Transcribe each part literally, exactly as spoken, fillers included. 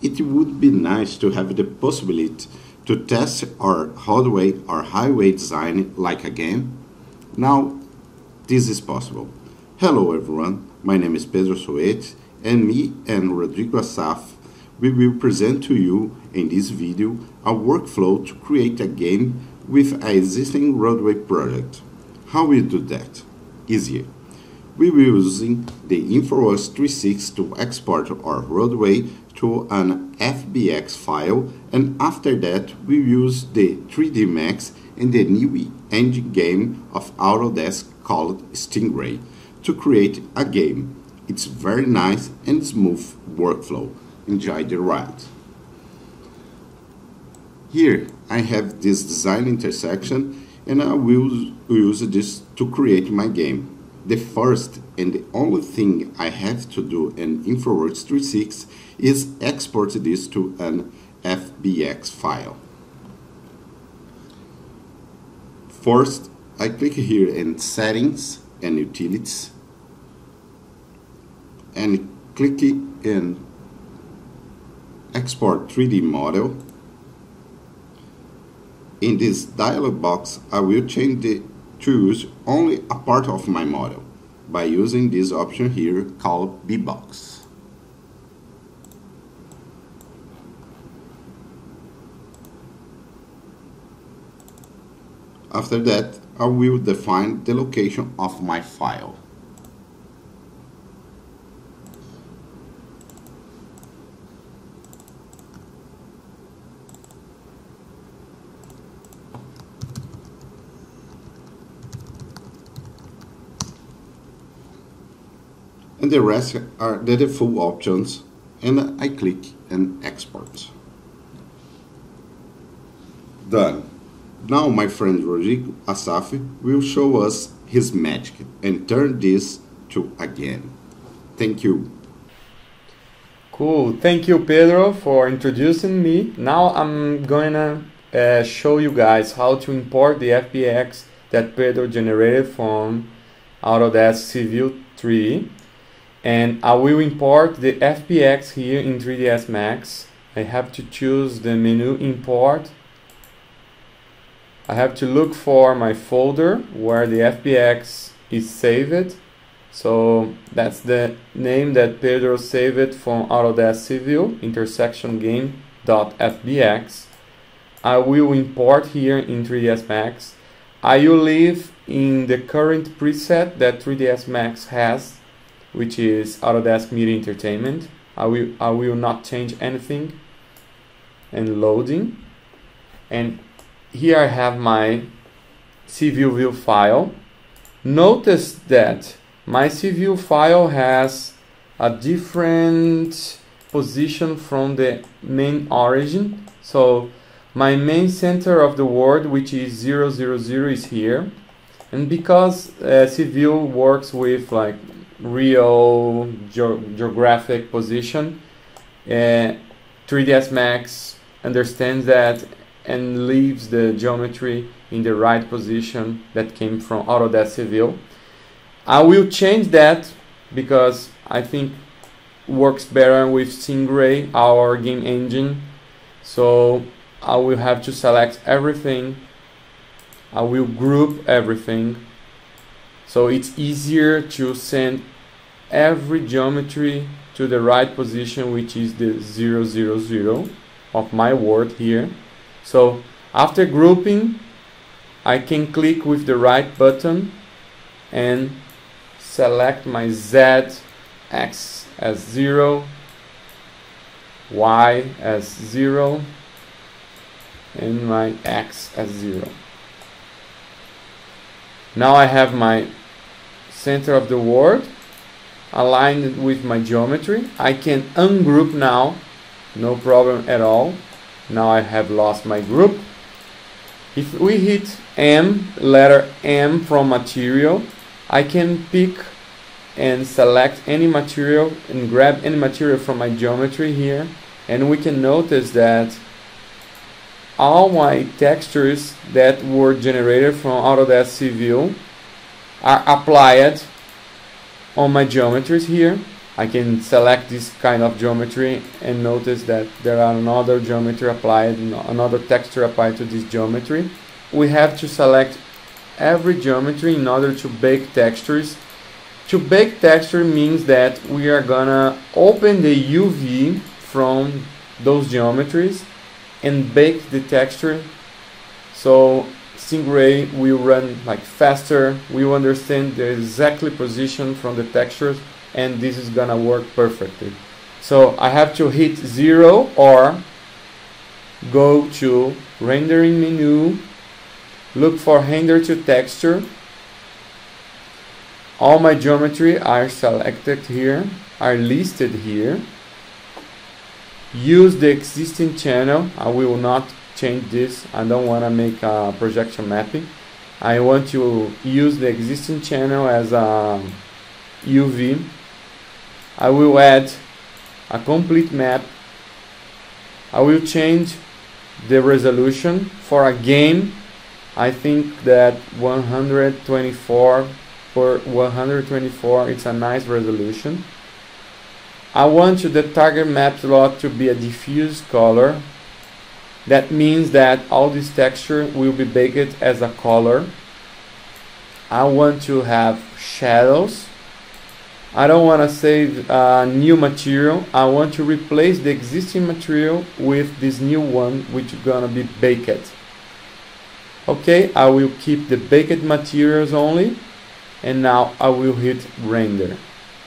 it would be nice to have the possibility to test our roadway or highway design like a game. Now, this is possible. Hello everyone, my name is Pedro Soethe, and me and Rodrigo Assaf, we will present to you in this video a workflow to create a game with an existing roadway project. How we do that? Easier. We will be using the InfraWorks three sixty to export our roadway to an F B X file, and after that we use the three D Max and the new engine game of Autodesk called Stingray to create a game. It's very nice and smooth workflow. Enjoy the ride. Here I have this design intersection and I will use this to create my game. The first and the only thing I have to do in InfraWorks three sixty is export this to an F B X file. First, I click here in Settings and Utilities and click in Export three D Model. In this dialog box, I will change the to use only a part of my model by using this option here called B box. After that, I will define the location of my file. And the rest are the default options, and I click and export. Done. Now my friend Rodrigo, Assaf, will show us his magic and turn this to a game. Thank you. Cool. Thank you, Pedro, for introducing me. Now I'm gonna uh, show you guys how to import the F B X that Pedro generated from Autodesk Civil three D. And I will import the F B X here in three D S Max. I have to choose the menu Import. I have to look for my folder where the F B X is saved. So that's the name that Pedro saved from Autodesk Civil, intersection game.fbx. I will import here in three D S Max. I will leave in the current preset that three D S Max has, which is Autodesk Media Entertainment. I will, I will not change anything. And loading. And here I have my Civil View file. Notice that my Civil file has a different position from the main origin. So my main center of the world, which is zero zero zero, is here. And because uh, Civil works with like real ge geographic position, uh, three D S Max understands that and leaves the geometry in the right position that came from Autodesk Civil. I will change that because I think works better with Stingray, our game engine. So I will have to select everything. I will group everything. So it's easier to send every geometry to the right position, which is the zero zero zero of my word here. So after grouping, I can click with the right button and select my Z, X as zero, Y as zero, and my X as zero. Now I have my center of the world aligned with my geometry. I can ungroup now, no problem at all. Now I have lost my group. If we hit M, letter M from material, I can pick and select any material and grab any material from my geometry here, and we can notice that all my textures that were generated from Autodesk Civil are applied on my geometries here. I can select this kind of geometry and notice that there are another geometry applied, another texture applied to this geometry. We have to select every geometry in order to bake textures. To bake texture means that we are gonna open the U V from those geometries and bake the texture, so Stingray will run like faster. We will understand the exactly position from the textures, and this is gonna work perfectly. So I have to hit zero or go to rendering menu, look for render to texture. All my geometry are selected here, are listed here. Use the existing channel. I will not change this. I don't want to make a projection mapping. I want to use the existing channel as a U V. I will add a complete map. I will change the resolution. For a game, I think that one hundred twenty-four for one hundred twenty-four, it's a nice resolution. I want the target map slot to be a diffuse color. That means that all this texture will be baked as a color. I want to have shadows. I don't want to save a new material. I want to replace the existing material with this new one, which is gonna be baked. Okay, I will keep the baked materials only. And now I will hit render.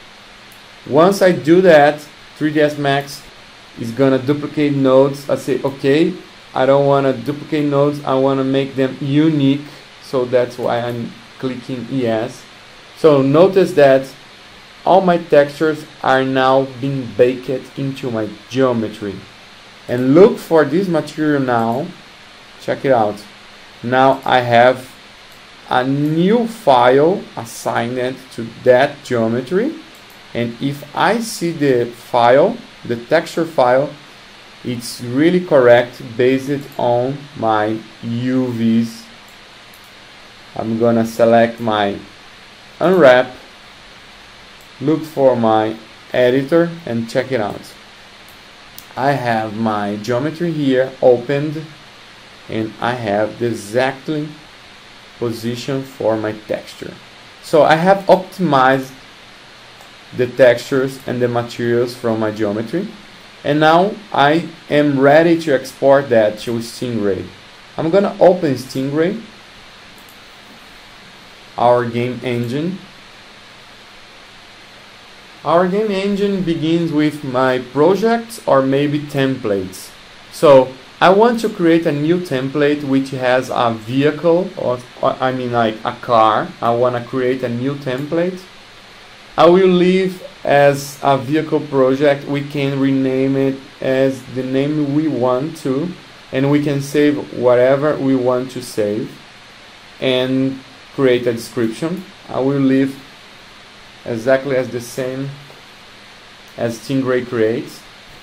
Once I do that, three D S Max is gonna duplicate nodes. I say, okay, I don't wanna duplicate nodes, I wanna make them unique. So that's why I'm clicking yes. So notice that all my textures are now being baked into my geometry. And look for this material now. Check it out. Now I have a new file assigned to that geometry, and if I see the file, the texture file, it's really correct based on my U Vs. I'm gonna select my unwrap, look for my editor and check it out. I have my geometry here opened, and I have the exactly position for my texture. So I have optimized the textures and the materials from my geometry, and now I am ready to export that to Stingray. I'm gonna open Stingray, our game engine. Our game engine begins with my projects or maybe templates. So I want to create a new template which has a vehicle, or, or I mean like a car. I want to create a new template. I will leave as a vehicle project. We can rename it as the name we want to, and we can save whatever we want to save and create a description. I will leave exactly as the same as Stingray creates.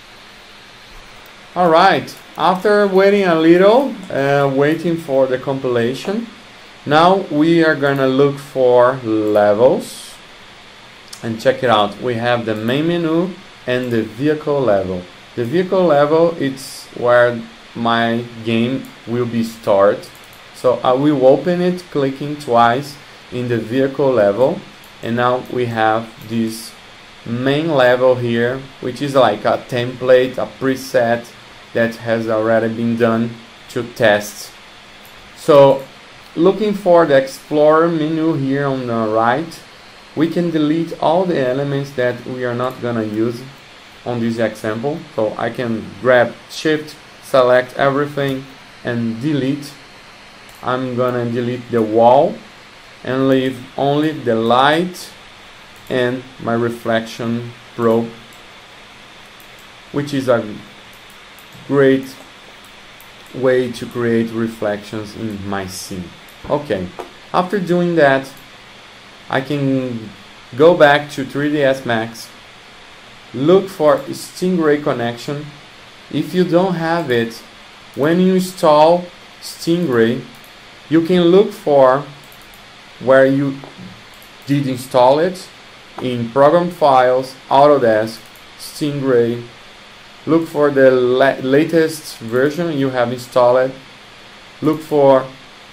Alright, after waiting a little, uh, waiting for the compilation, now we are gonna look for levels and check it out. We have the main menu and the vehicle level. The vehicle level, it's where my game will be stored. So I will open it clicking twice in the vehicle level, and now we have this main level here, which is like a template, a preset that has already been done to test. So looking for the Explorer menu here on the right, we can delete all the elements that we are not gonna use on this example. So I can grab Shift, select everything and delete. I'm gonna delete the wall and leave only the light and my reflection probe, which is a great way to create reflections in my scene. Okay, after doing that, I can go back to three D S Max, look for Stingray connection. If you don't have it, when you install Stingray, you can look for where you did install it in Program Files, Autodesk, Stingray. Look for the la latest version you have installed. Look for,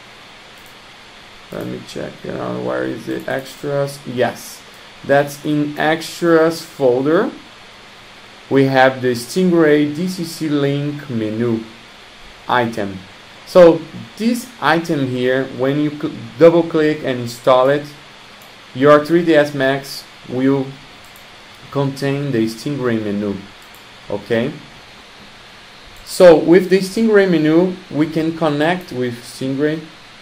let me check, you know, where is it? Extras. Yes, that's in Extras folder. We have the Stingray D C C link menu item. So this item here, when you cl double click and install it, your three D S Max will contain the Stingray menu. Okay, so with the Stingray menu we can connect with Stingray.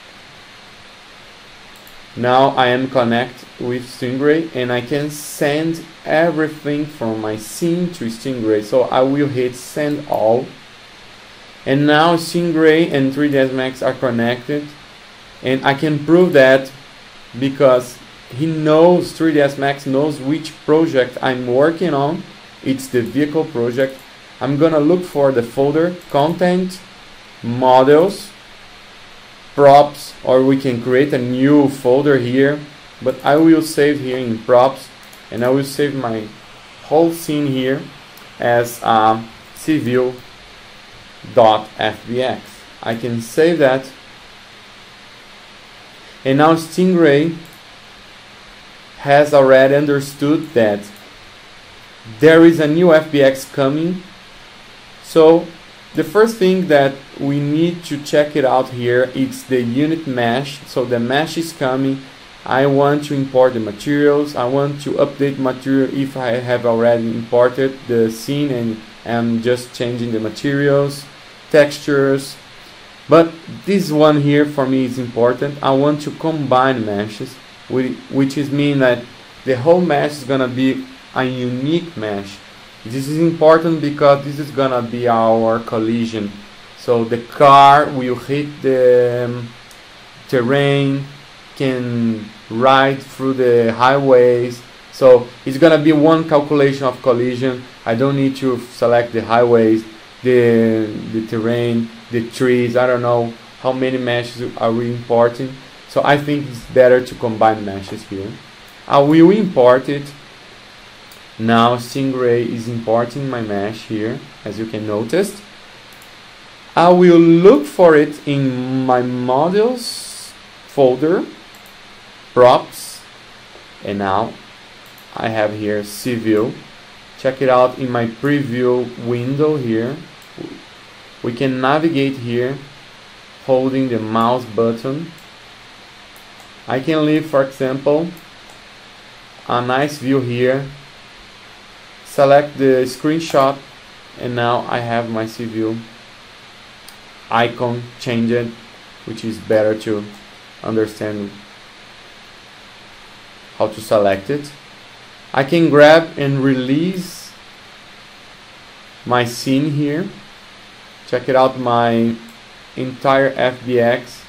Now I am connect with Stingray and I can send everything from my scene to Stingray. So I will hit send all, and now Stingray and three D S Max are connected, and I can prove that because he knows, three D S Max knows which project I'm working on. It's the vehicle project. I'm gonna look for the folder content, models, props, or we can create a new folder here, but I will save here in props, and I will save my whole scene here as uh, civil dot F B X. I can save that, and now Stingray has already understood that there is a new F B X coming. So the first thing that we need to check it out here is the unit mesh. So the mesh is coming. I want to import the materials. I want to update material if I have already imported the scene and I'm just changing the materials, textures. But this one here for me is important. I want to combine meshes, which is mean that the whole mesh is gonna be a unique mesh. This is important because this is gonna be our collision. So the car will hit the um, terrain, can ride through the highways. So it's gonna be one calculation of collision. I don't need to select the highways, the the terrain, the trees. I don't know how many meshes are we importing. So I think it's better to combine meshes here. I will import it. Now Stingray is importing my mesh here, as you can notice. I will look for it in my models folder, props, and now I have here civil. Check it out in my preview window here. We can navigate here holding the mouse button. I can leave, for example, a nice view here. Select the screenshot, and now I have my civil icon changed, which is better to understand how to select it. I can grab and release my scene here. Check it out, my entire F B X.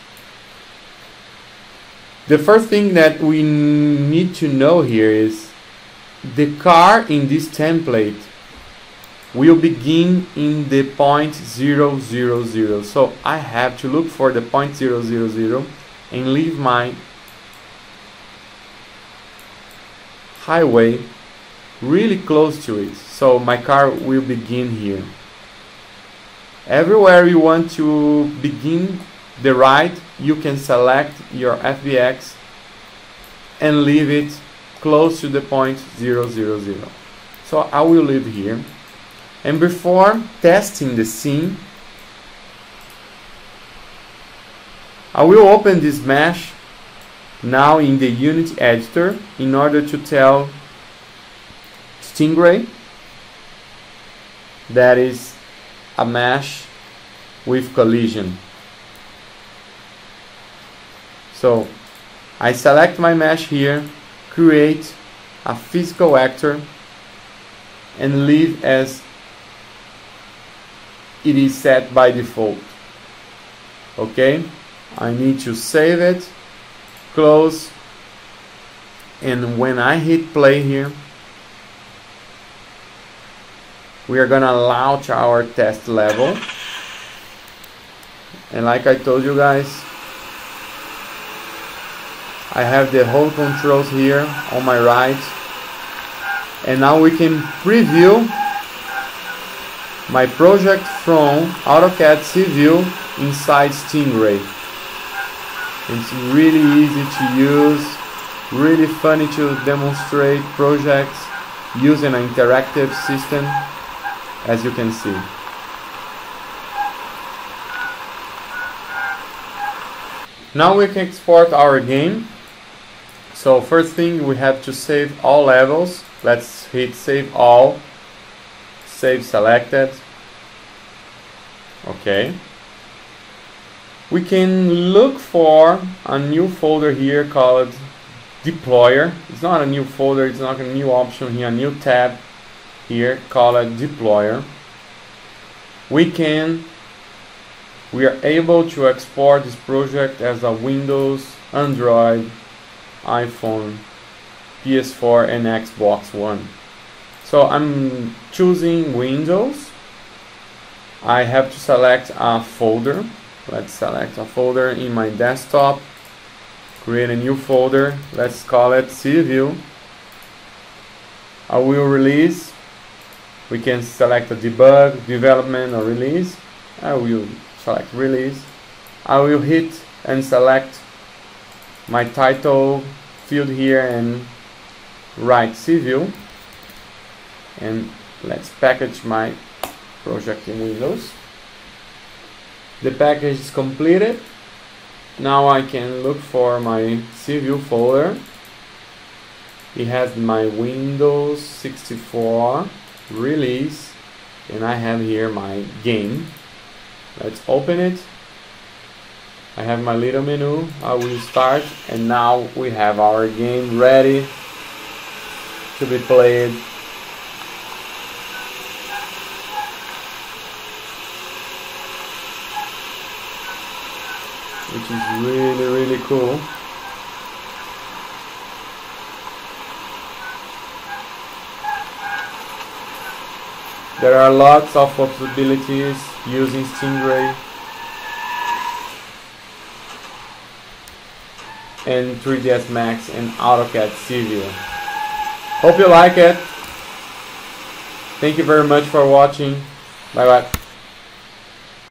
The first thing that we need to know here is the car in this template will begin in the point zero zero zero. So I have to look for the point zero zero zero and leave my highway really close to it. So my car will begin here. Everywhere you want to begin the ride, you can select your F B X and leave it close to the point zero zero zero. So I will leave here, and before testing the scene, I will open this mesh now in the Unity editor in order to tell Stingray that is a mesh with collision. So I select my mesh here, create a physical actor, and leave as it is set by default. Okay, I need to save it, close, and when I hit play here, we are gonna launch our test level. And like I told you guys, I have the whole controls here on my right. And now we can preview my project from AutoCAD Civil inside Stingray. It's really easy to use, really funny to demonstrate projects using an interactive system, as you can see. Now we can export our game. So first thing, we have to save all levels. Let's hit save all, save selected. Okay. We can look for a new folder here called deployer. It's not a new folder, it's not a new option here, a new tab here called deployer. We can we are able to export this project as a Windows, Android, iPhone, P S four and Xbox One. So I'm choosing Windows. I have to select a folder. Let's select a folder in my desktop, create a new folder, let's call it Civil. I will release. We can select a debug, development or release. I will select release. I will hit and select my title field here and write Civil, and let's package my project in Windows. The package is completed. Now I can look for my Civil folder. It has my Windows sixty-four release, and I have here my game. Let's open it. I have my little menu. I will start, and now we have our game ready to be played. Which is really, really cool. There are lots of possibilities using Stingray and three D S Max and AutoCAD Civil. Hope you like it. Thank you very much for watching. Bye bye.